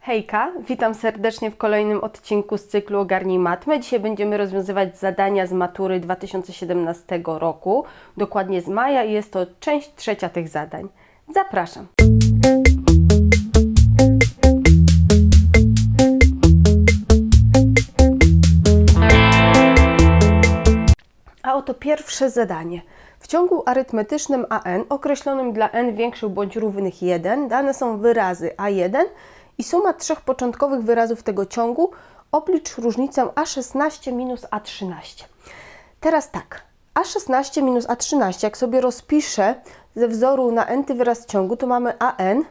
Hejka, witam serdecznie w kolejnym odcinku z cyklu Ogarnij Matmę. Dzisiaj będziemy rozwiązywać zadania z matury 2017 roku, dokładnie z maja, i jest to część trzecia tych zadań. Zapraszam! A oto pierwsze zadanie. W ciągu arytmetycznym AN określonym dla n większych bądź równych 1 dane są wyrazy A1 i suma trzech początkowych wyrazów tego ciągu. Oblicz różnicę A16 minus A13. Teraz tak, A16 minus A13, jak sobie rozpiszę ze wzoru na n-ty wyraz ciągu, to mamy AN,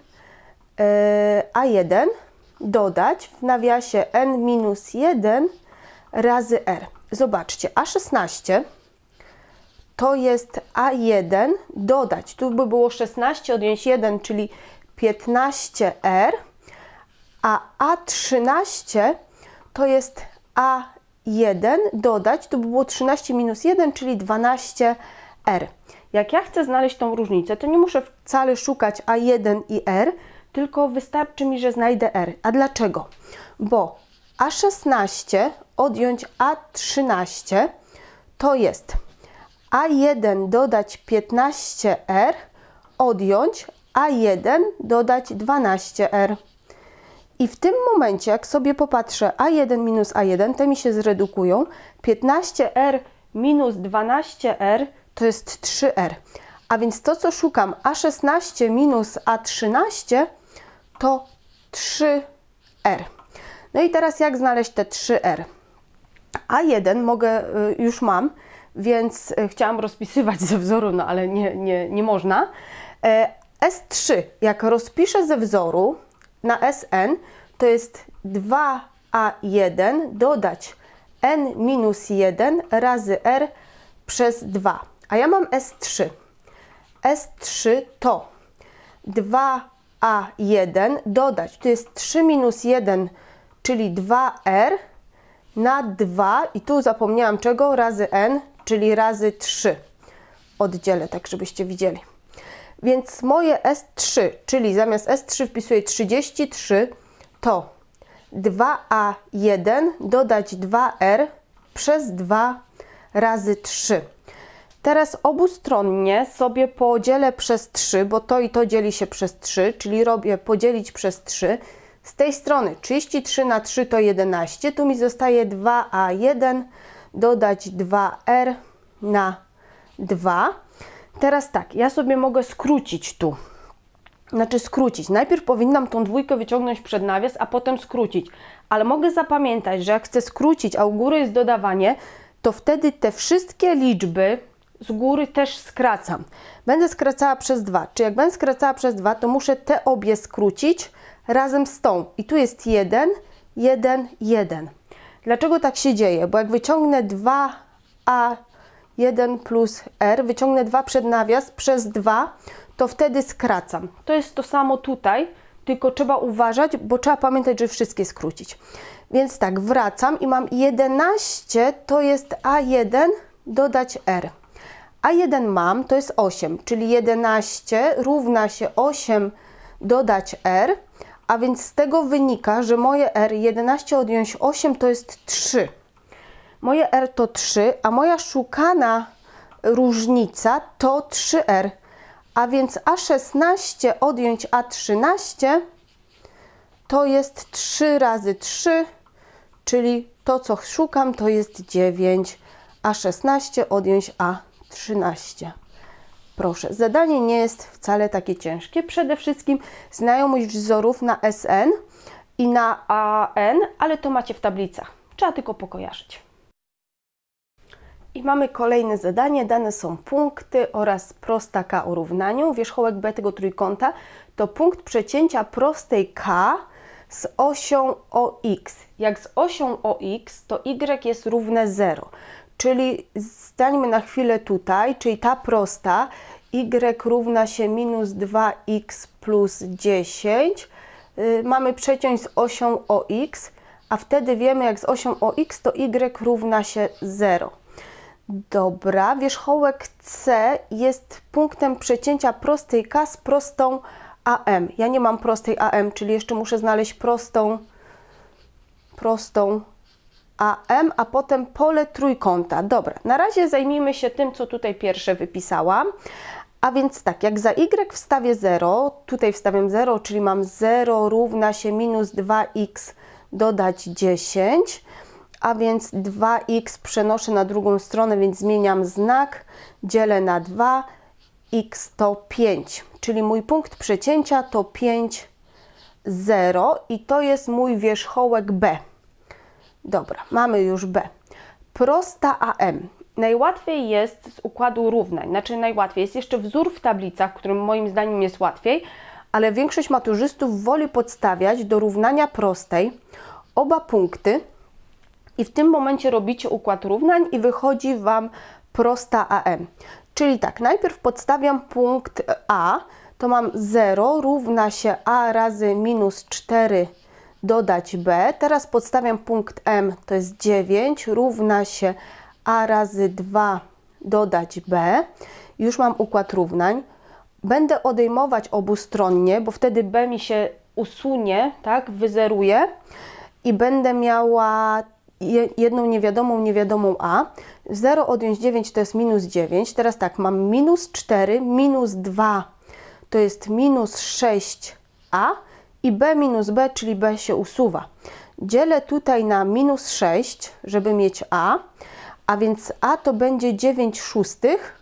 A1 dodać w nawiasie n minus 1 razy r. Zobaczcie, A16 to jest A1 dodać, tu by było 16 odjąć 1, czyli 15r, a A13 to jest A1 dodać, to by było 13 minus 1, czyli 12r. Jak ja chcę znaleźć tą różnicę, to nie muszę wcale szukać A1 i r, tylko wystarczy mi, że znajdę r. A dlaczego? Bo A16 odjąć A13 to jest A1 dodać 15r odjąć A1 dodać 12r. I w tym momencie, jak sobie popatrzę A1 minus A1, te mi się zredukują. 15r minus 12r to jest 3r. A więc to, co szukam, A16 minus A13 to 3r. No i teraz jak znaleźć te 3r? A1 mogę, już mam, więc chciałam rozpisywać ze wzoru, no ale nie można. S3, jak rozpiszę ze wzoru na Sn, to jest 2a1 dodać n minus 1 razy r przez 2. A ja mam S3. S3 to 2a1 dodać, tu jest 3 minus 1, czyli 2r na 2 i tu zapomniałam czego, razy n, czyli razy 3. Oddzielę tak, żebyście widzieli. Więc moje S3, czyli zamiast S3 wpisuję 33, to 2a1 dodać 2r przez 2 razy 3. Teraz obustronnie sobie podzielę przez 3, bo to i to dzieli się przez 3, czyli robię podzielić przez 3. Z tej strony 33 na 3 to 11, tu mi zostaje 2a1 dodać 2r na 2. Teraz tak, ja sobie mogę skrócić tu. Znaczy skrócić. Najpierw powinnam tą dwójkę wyciągnąć przed nawias, a potem skrócić. Ale mogę zapamiętać, że jak chcę skrócić, a u góry jest dodawanie, to wtedy te wszystkie liczby z góry też skracam. Będę skracała przez 2. Czy jak będę skracała przez 2, to muszę te obie skrócić razem z tą. I tu jest 1, 1, 1. Dlaczego tak się dzieje? Bo jak wyciągnę 2a1 plus r, wyciągnę 2 przed nawias przez 2, to wtedy skracam. To jest to samo tutaj, tylko trzeba uważać, bo trzeba pamiętać, żeby wszystkie skrócić. Więc tak, wracam i mam 11, to jest a1 dodać r. A1 mam, to jest 8, czyli 11 równa się 8 dodać r, a więc z tego wynika, że moje r 11 odjąć 8 to jest 3. Moje r to 3, a moja szukana różnica to 3r. A więc A16 odjąć A13 to jest 3 razy 3, czyli to, co szukam, to jest 9. A16 odjąć A13. Proszę, zadanie nie jest wcale takie ciężkie. Przede wszystkim znajomość wzorów na Sn i na An, ale to macie w tablicach. Trzeba tylko pokojarzyć. I mamy kolejne zadanie. Dane są punkty oraz prosta K o równaniu. Wierzchołek B tego trójkąta to punkt przecięcia prostej K z osią OX. Jak z osią OX, to Y jest równe 0. Czyli stańmy na chwilę tutaj, czyli ta prosta Y równa się minus 2x plus 10. Mamy przeciąć z osią OX, a wtedy wiemy, jak z osią OX, to Y równa się 0. Dobra, wierzchołek C jest punktem przecięcia prostej K z prostą AM. Ja nie mam prostej AM, czyli jeszcze muszę znaleźć prostą AM, a potem pole trójkąta. Dobra, na razie zajmijmy się tym, co tutaj pierwsze wypisałam. A więc tak, jak za y wstawię 0, tutaj wstawiam 0, czyli mam 0 równa się minus 2x dodać 10, a więc 2x przenoszę na drugą stronę, więc zmieniam znak, dzielę na 2, x to 5, czyli mój punkt przecięcia to 5, 0 i to jest mój wierzchołek B. Dobra, mamy już B. Prosta AM. Najłatwiej jest z układu równań, znaczy najłatwiej. Jest jeszcze wzór w tablicach, którym moim zdaniem jest łatwiej, ale większość maturzystów woli podstawiać do równania prostej oba punkty i w tym momencie robicie układ równań i wychodzi Wam prosta AM. Czyli tak, najpierw podstawiam punkt A, to mam 0 równa się A razy minus 4 dodać B. Teraz podstawiam punkt M, to jest 9, równa się A razy 2 dodać B. Już mam układ równań. Będę odejmować obustronnie, bo wtedy B mi się usunie, tak, wyzeruje i będę miała jedną niewiadomą A. 0 odjąć 9 to jest minus 9. Teraz tak, mam minus 4, minus 2 to jest minus 6A i B minus B, czyli B się usuwa. Dzielę tutaj na minus 6, żeby mieć a więc A to będzie 9 szóstych,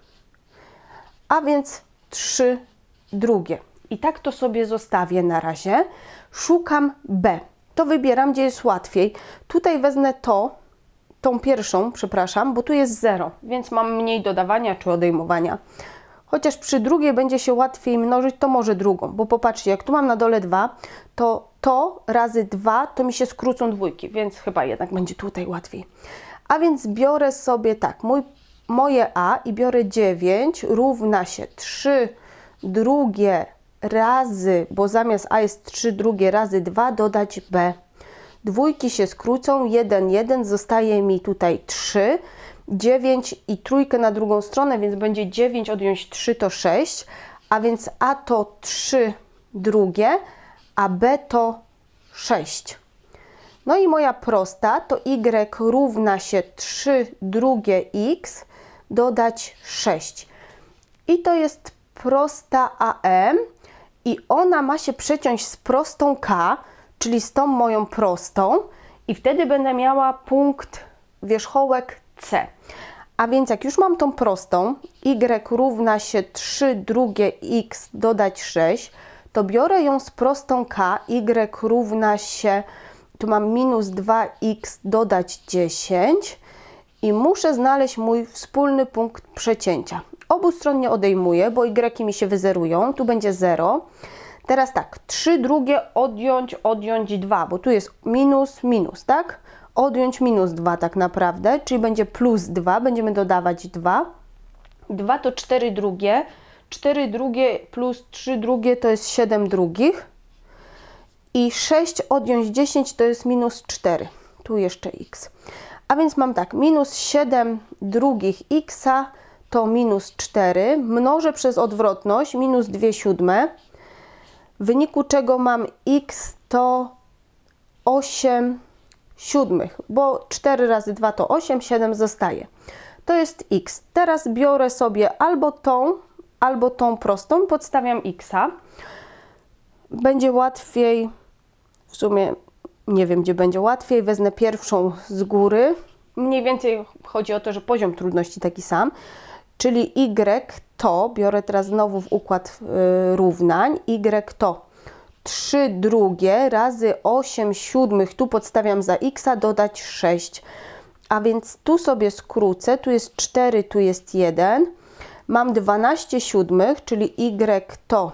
a więc 3 drugie. I tak to sobie zostawię na razie. Szukam B. To wybieram, gdzie jest łatwiej. Tutaj wezmę tą pierwszą, przepraszam, bo tu jest 0, więc mam mniej dodawania czy odejmowania. Chociaż przy drugiej będzie się łatwiej mnożyć, to może drugą, bo popatrzcie, jak tu mam na dole 2, to razy 2 to mi się skrócą dwójki, więc chyba jednak będzie tutaj łatwiej. A więc biorę sobie tak, moje A i biorę 9 równa się 3 drugie razy, bo zamiast A jest 3 drugie razy 2 dodać B. Dwójki się skrócą, 1, 1, zostaje mi tutaj 3, 9 i trójkę na drugą stronę, więc będzie 9 odjąć 3 to 6, a więc A to 3 drugie, a B to 6. No i moja prosta to y równa się 3 drugie x dodać 6. I to jest prosta AM i ona ma się przeciąć z prostą K, czyli z tą moją prostą i wtedy będę miała punkt wierzchołek C. A więc jak już mam tą prostą, y równa się 3 drugie x dodać 6, to biorę ją z prostą K, y równa się, tu mam minus 2x dodać 10 i muszę znaleźć mój wspólny punkt przecięcia. Obustronnie odejmuję, bo y mi się wyzerują, tu będzie 0. Teraz tak, 3 drugie odjąć 2, bo tu jest minus, minus, tak? Odjąć minus 2 tak naprawdę, czyli będzie plus 2, będziemy dodawać 2. 2 to 4 drugie, 4 drugie plus 3 drugie to jest 7 drugich. I 6 odjąć 10 to jest minus 4, tu jeszcze x. A więc mam tak, minus 7 drugich x to minus 4, mnożę przez odwrotność, minus 2 siódme, w wyniku czego mam x to 8 siódmych, bo 4 razy 2 to 8, 7 zostaje. To jest x. Teraz biorę sobie albo tą prostą, podstawiam x. Będzie łatwiej, w sumie nie wiem, gdzie będzie łatwiej, wezmę pierwszą z góry. Mniej więcej chodzi o to, że poziom trudności taki sam, czyli y to, biorę teraz znowu w układ równań, y to 3 drugie razy 8 siódmych, tu podstawiam za x, dodać 6. A więc tu sobie skrócę, tu jest 4, tu jest 1. Mam 12 siódmych, czyli y to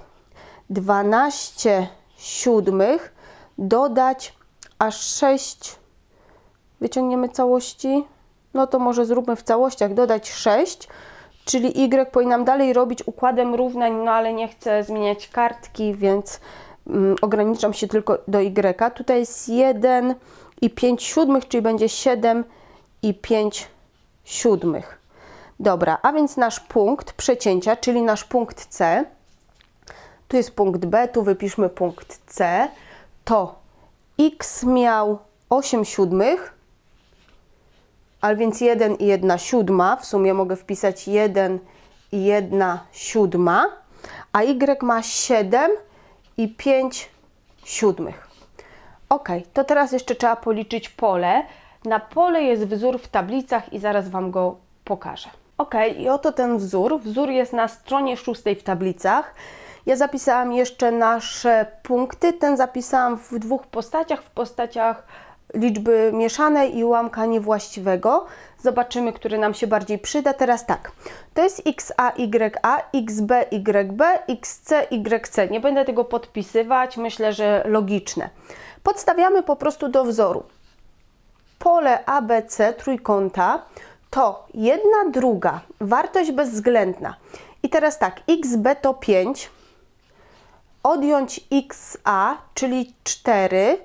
12 siódmych, dodać aż 6. Wyciągniemy całości? No to może zróbmy w całościach, dodać 6, czyli y powinnam dalej robić układem równań, no ale nie chcę zmieniać kartki, więc ograniczam się tylko do y. Tutaj jest 1 i 5 siódmych, czyli będzie 7 i 5 siódmych. Dobra, a więc nasz punkt przecięcia, czyli nasz punkt C, tu jest punkt B, tu wypiszmy punkt C, to x miał 8/7, ale więc 1 i 1/7, w sumie mogę wpisać 1 i 1/7, a y ma 7 i 5/7. Ok, to teraz jeszcze trzeba policzyć pole. Na pole jest wzór w tablicach i zaraz Wam go pokażę. Ok, i oto ten wzór. Wzór jest na stronie 6 w tablicach. Ja zapisałam jeszcze nasze punkty. Ten zapisałam w dwóch postaciach. W postaciach liczby mieszanej i ułamka niewłaściwego. Zobaczymy, który nam się bardziej przyda. Teraz tak, to jest xa, ya, xb, yb, xc, yc. Nie będę tego podpisywać, myślę, że logiczne. Podstawiamy po prostu do wzoru. Pole ABC trójkąta to 1/2, wartość bezwzględna. I teraz tak, xb to 5, odjąć xa, czyli 4,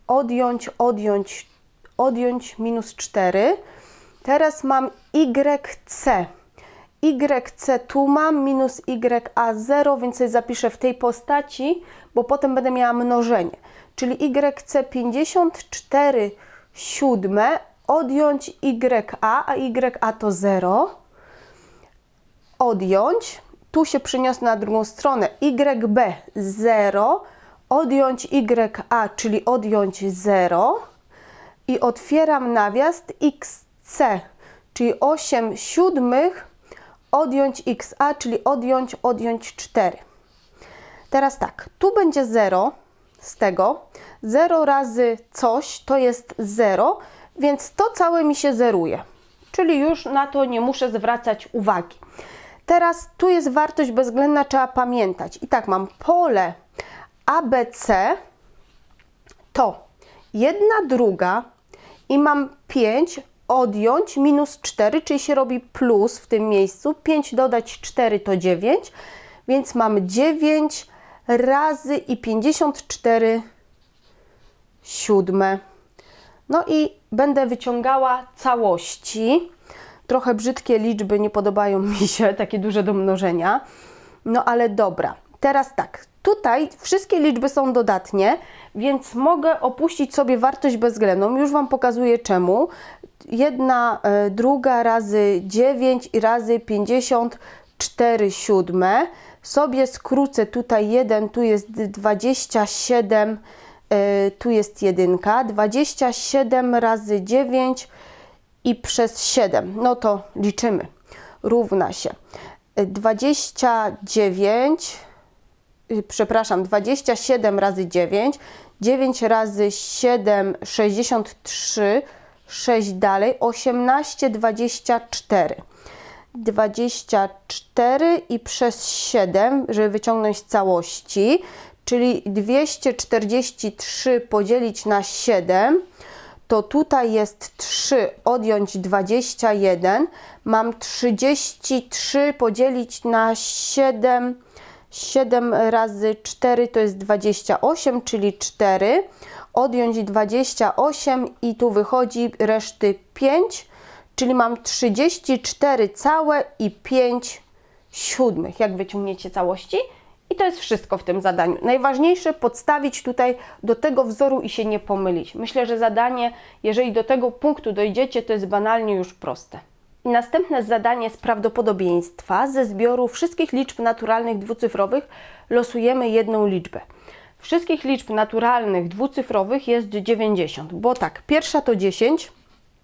odjąć minus 4. Teraz mam yc. Yc tu mam, minus ya 0, więc sobie zapiszę w tej postaci, bo potem będę miała mnożenie. Czyli yc 54/7, odjąć ya, a ya to 0. Odjąć, tu się przyniosę na drugą stronę, yb 0, odjąć ya, czyli odjąć 0 i otwieram nawias xc, czyli 8/7, odjąć xa, czyli odjąć 4. Teraz tak, tu będzie 0 z tego, 0 razy coś to jest 0, więc to całe mi się zeruje, czyli już na to nie muszę zwracać uwagi. Teraz tu jest wartość bezwzględna, trzeba pamiętać. I tak mam pole ABC to 1/2 i mam 5 odjąć minus 4, czyli się robi plus w tym miejscu. 5 dodać 4 to 9, więc mam 9 razy i 54/7. No i będę wyciągała całości. Trochę brzydkie liczby, nie podobają mi się, takie duże do mnożenia. No ale dobra, teraz tak, tutaj wszystkie liczby są dodatnie, więc mogę opuścić sobie wartość bezwzględną. Już Wam pokazuję czemu. 1/2 razy 9 i razy 54/7. Sobie skrócę tutaj 1, tu jest 27, tu jest 1. 27 razy 9 i przez 7, no to liczymy, równa się 27 razy 9, 9 razy 7, 63, 6 dalej, 18, 24. 24 i przez 7, żeby wyciągnąć całości, czyli 243 podzielić na 7, to tutaj jest 3 odjąć 21, mam 33 podzielić na 7, 7 razy 4 to jest 28, czyli 4, odjąć 28 i tu wychodzi reszty 5, czyli mam 34 całe i 5/7. Jak wyciągniecie całości? I to jest wszystko w tym zadaniu. Najważniejsze podstawić tutaj do tego wzoru i się nie pomylić. Myślę, że zadanie, jeżeli do tego punktu dojdziecie, to jest banalnie już proste. I następne zadanie z prawdopodobieństwa. Ze zbioru wszystkich liczb naturalnych dwucyfrowych losujemy jedną liczbę. Wszystkich liczb naturalnych dwucyfrowych jest 90, bo tak, pierwsza to 10,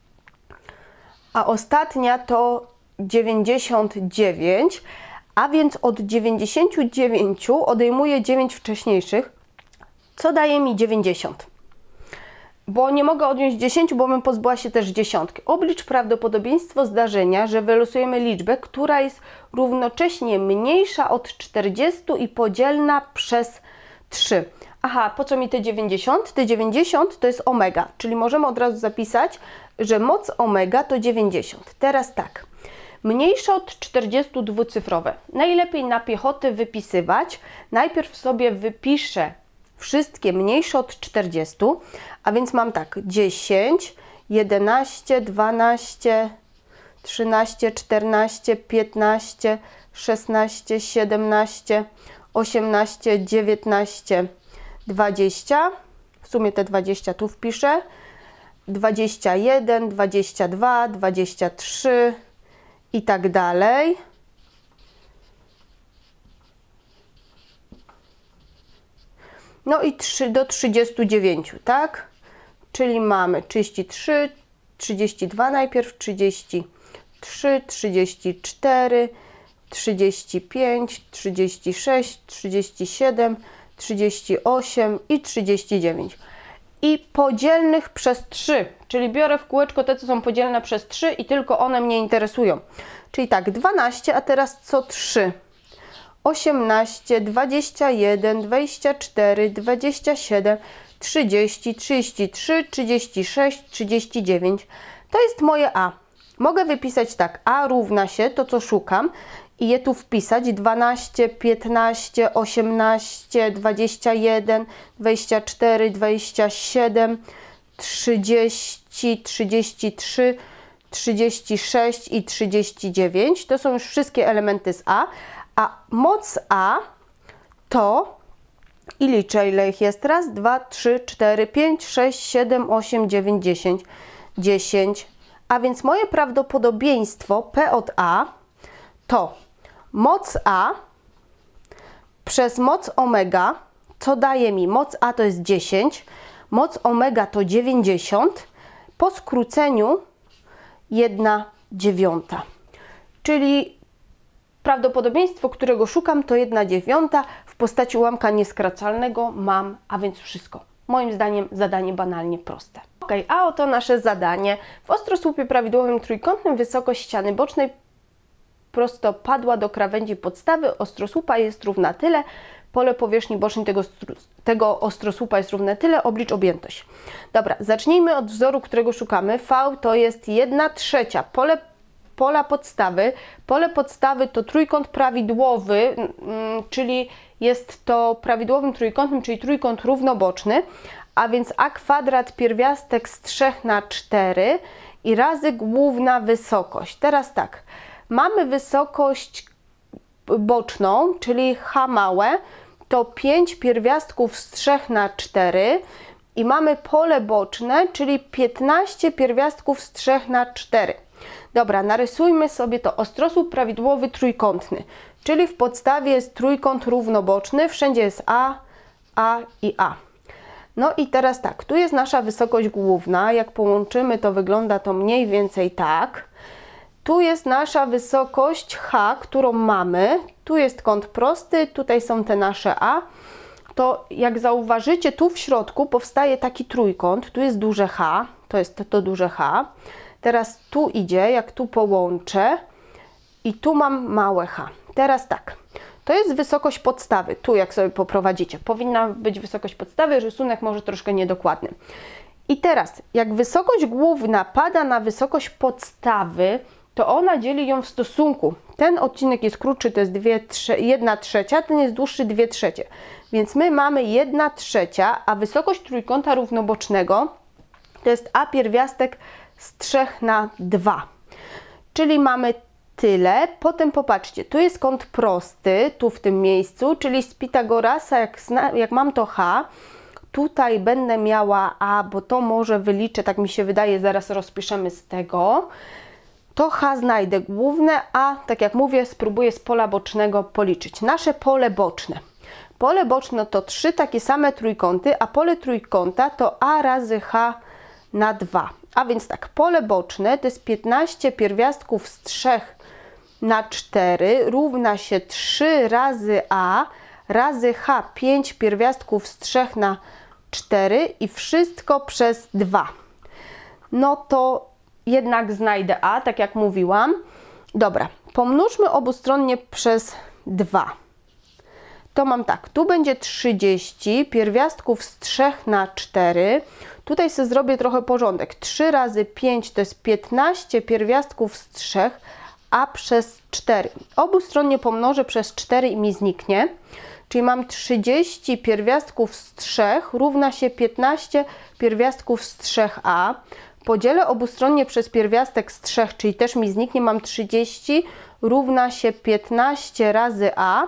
a ostatnia to 99, a więc od 99 odejmuję 9 wcześniejszych, co daje mi 90. Bo nie mogę odjąć 10, bo bym pozbyła się też dziesiątki. Oblicz prawdopodobieństwo zdarzenia, że wylosujemy liczbę, która jest równocześnie mniejsza od 40 i podzielna przez 3. Aha, po co mi te 90? Te 90 to jest omega, czyli możemy od razu zapisać, że moc omega to 90. Teraz tak, mniejsze od 40 dwucyfrowe. Najlepiej na piechotę wypisywać. Najpierw sobie wypiszę wszystkie mniejsze od 40, a więc mam tak 10, 11, 12, 13, 14, 15, 16, 17, 18, 19, 20. W sumie te 20 tu wpiszę. 21, 22, 23 i tak dalej. No i 3 do 39, tak? Czyli mamy 33, 32 najpierw, 33, 34, 35, 36, 37, 38 i 39. I podzielnych przez 3, czyli biorę w kółeczko te, co są podzielne przez 3 i tylko one mnie interesują. Czyli tak, 12, a teraz co 3? 18, 21, 24, 27, 30, 33, 36, 39. To jest moje A. Mogę wypisać tak, A równa się, to co szukam, i je tu wpisać, 12, 15, 18, 21, 24, 27, 30, 33, 36 i 39. To są już wszystkie elementy z A. A moc A to, i liczę, ile ich jest, raz, 2, 3, 4, 5, 6, 7, 8, 9, 10, 10. A więc moje prawdopodobieństwo P od A to moc A przez moc omega, co daje mi moc A to jest 10, moc omega to 90, po skróceniu 1/9. Czyli prawdopodobieństwo, którego szukam, to 1/9 w postaci ułamka nieskracalnego mam, a więc wszystko. Moim zdaniem zadanie banalnie proste. Ok, a oto nasze zadanie. W ostrosłupie prawidłowym trójkątnym wysokość ściany bocznej prostopadła do krawędzi podstawy ostrosłupa jest równa tyle, pole powierzchni bocznej tego ostrosłupa jest równe tyle, oblicz objętość. Dobra, zacznijmy od wzoru, którego szukamy. V to jest 1/3 pola podstawy. Pole podstawy to trójkąt prawidłowy, czyli jest to prawidłowym trójkątem, czyli trójkąt równoboczny, a więc a kwadrat pierwiastek z 3/4 i razy główna wysokość. Teraz tak, mamy wysokość boczną, czyli h małe, to 5 pierwiastków z 3/4 i mamy pole boczne, czyli 15 pierwiastków z 3/4. Dobra, narysujmy sobie to ostrosłup prawidłowy trójkątny, czyli w podstawie jest trójkąt równoboczny, wszędzie jest A i A. No i teraz tak, tu jest nasza wysokość główna, jak połączymy, to wygląda to mniej więcej tak. Tu jest nasza wysokość H, którą mamy, tu jest kąt prosty, tutaj są te nasze A. To jak zauważycie, tu w środku powstaje taki trójkąt, tu jest duże H, to jest to duże H. Teraz tu idzie, jak tu połączę i tu mam małe H. Teraz tak, to jest wysokość podstawy, tu jak sobie poprowadzicie, powinna być wysokość podstawy, rysunek może troszkę niedokładny. I teraz, jak wysokość główna pada na wysokość podstawy, to ona dzieli ją w stosunku. Ten odcinek jest krótszy, to jest 1/3, ten jest dłuższy 2/3. Więc my mamy 1/3, a wysokość trójkąta równobocznego to jest a pierwiastek z 3/2. Czyli mamy tyle. Potem popatrzcie, tu jest kąt prosty, tu w tym miejscu, czyli z Pitagorasa, jak mam to H, tutaj będę miała A, bo to może wyliczę, tak mi się wydaje, zaraz rozpiszemy z tego. To H znajdę główne, a tak jak mówię, spróbuję z pola bocznego policzyć. Nasze pole boczne. Pole boczne to 3 takie same trójkąty, a pole trójkąta to A razy H na 2. A więc tak, pole boczne to jest 15 pierwiastków z 3/4 równa się 3 razy A razy H, 5 pierwiastków z 3/4 i wszystko przez 2. No to jednak znajdę A, tak jak mówiłam. Dobra, pomnóżmy obustronnie przez 2. To mam tak, tu będzie 30 pierwiastków z 3/4. Tutaj sobie zrobię trochę porządek. 3 razy 5 to jest 15 pierwiastków z 3, a przez 4. Obustronnie pomnożę przez 4 i mi zniknie. Czyli mam 30 pierwiastków z 3 równa się 15 pierwiastków z 3a. Podzielę obustronnie przez pierwiastek z 3, czyli też mi zniknie, mam 30 równa się 15 razy a.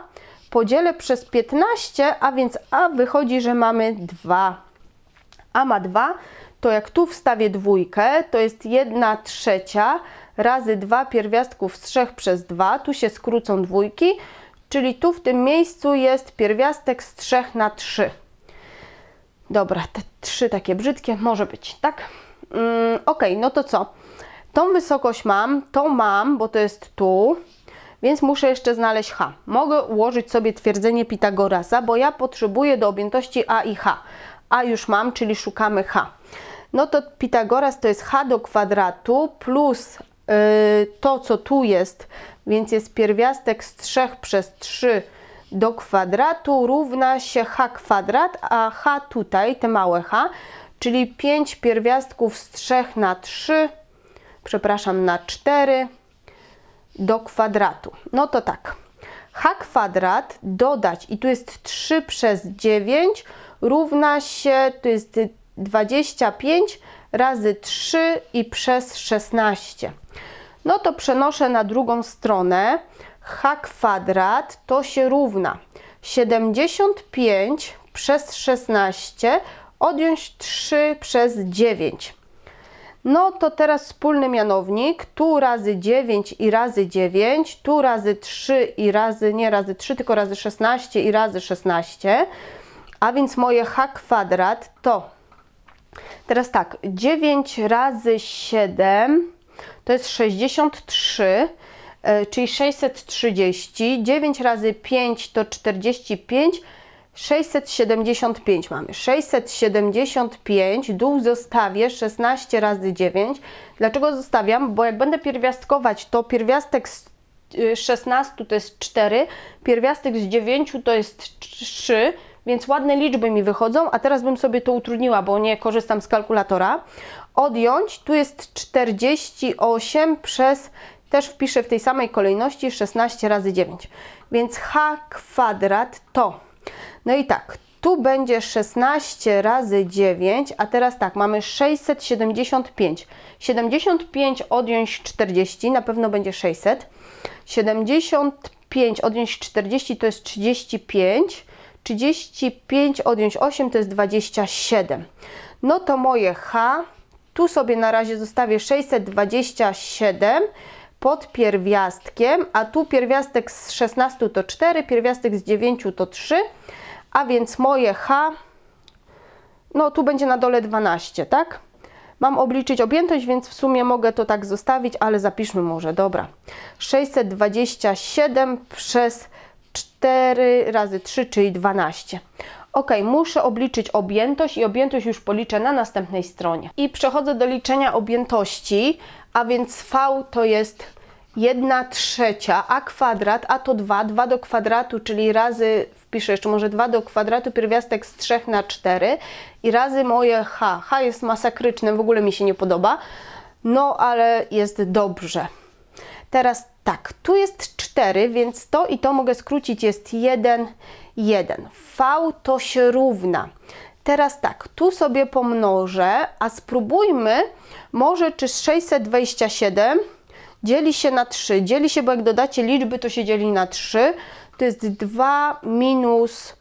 podzielę przez 15, a więc a wychodzi, że mamy 2. A ma 2, to jak tu wstawię dwójkę, to jest 1/3 razy 2 pierwiastków z 3 przez 2. Tu się skrócą dwójki, czyli tu w tym miejscu jest pierwiastek z 3 na 3. Dobra, te 3 takie brzydkie, może być, tak? Ok, no to co? Tą wysokość mam, tą mam, bo to jest tu, więc muszę jeszcze znaleźć h. Mogę ułożyć sobie twierdzenie Pitagorasa, bo ja potrzebuję do objętości a i h. A już mam, czyli szukamy h. No to Pitagoras to jest h do kwadratu plus to, co tu jest, więc jest pierwiastek z 3 przez 3 do kwadratu równa się h kwadrat, a h tutaj, te małe h, czyli 5 pierwiastków z 3 na 3, przepraszam, na 4 do kwadratu. No to tak, h kwadrat dodać, i tu jest 3 przez 9, równa się, tu jest 25 razy 3 i przez 16. No to przenoszę na drugą stronę. H kwadrat to się równa 75 przez 16 odjąć 3 przez 9. No to teraz wspólny mianownik, tu razy 9 i razy 9, tu razy 3 i razy, nie razy 3, tylko razy 16 i razy 16, a więc moje h kwadrat to, teraz tak, 9 razy 7 to jest 63, czyli 630, 9 razy 5 to 45, 675 mamy. 675, dół zostawię 16 razy 9. Dlaczego zostawiam? Bo jak będę pierwiastkować, to pierwiastek z 16 to jest 4, pierwiastek z 9 to jest 3, więc ładne liczby mi wychodzą, a teraz bym sobie to utrudniła, bo nie korzystam z kalkulatora. Odjąć, tu jest 48 przez, też wpiszę w tej samej kolejności, 16 razy 9. Więc h kwadrat to, no i tak, tu będzie 16 razy 9, a teraz tak, mamy 675. 75 odjąć 40, na pewno będzie 600. 75 odjąć 40 to jest 35. 35 odjąć 8 to jest 27. No to moje h, tu sobie na razie zostawię 627 pod pierwiastkiem, a tu pierwiastek z 16 to 4, pierwiastek z 9 to 3, a więc moje h, no tu będzie na dole 12, tak? Mam obliczyć objętość, więc w sumie mogę to tak zostawić, ale zapiszmy może, dobra. 627 przez 4 razy 3, czyli 12. Ok, muszę obliczyć objętość i objętość już policzę na następnej stronie. I przechodzę do liczenia objętości, a więc v to jest 1/3 a kwadrat, a to 2, 2 do kwadratu, czyli razy, wpiszę jeszcze może 2 do kwadratu, pierwiastek z 3 na 4 i razy moje h. H jest masakryczne, w ogóle mi się nie podoba, no ale jest dobrze. Teraz tak, tu jest 4, więc to i to mogę skrócić, jest 1, 1. V to się równa. Teraz tak, tu sobie pomnożę, a spróbujmy, może czy 627 dzieli się na 3. Dzieli się, bo jak dodacie liczby, to się dzieli na 3. To jest 2 minus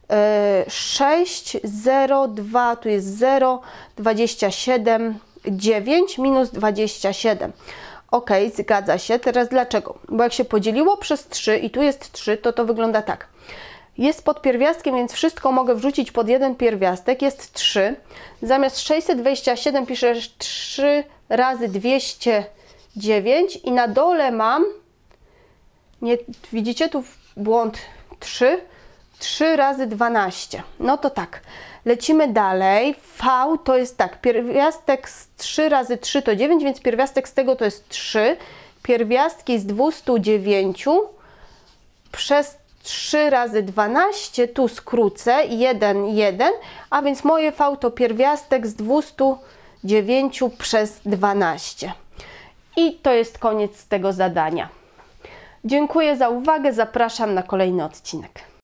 6, 0, 2, tu jest 0, 27, 9 minus 27. Ok, zgadza się. Teraz dlaczego? Bo jak się podzieliło przez 3 i tu jest 3, to wygląda tak. Jest pod pierwiastkiem, więc wszystko mogę wrzucić pod jeden pierwiastek. Jest 3. Zamiast 627 piszę 3 razy 209 i na dole mam, nie widzicie tu błąd, 3. 3 razy 12. No to tak, lecimy dalej. V to jest tak, pierwiastek z 3 razy 3 to 9, więc pierwiastek z tego to jest 3. Pierwiastki z 209 przez 3 razy 12, tu skrócę, 1, 1, a więc moje V to pierwiastek z 209 przez 12. I to jest koniec tego zadania. Dziękuję za uwagę, zapraszam na kolejny odcinek.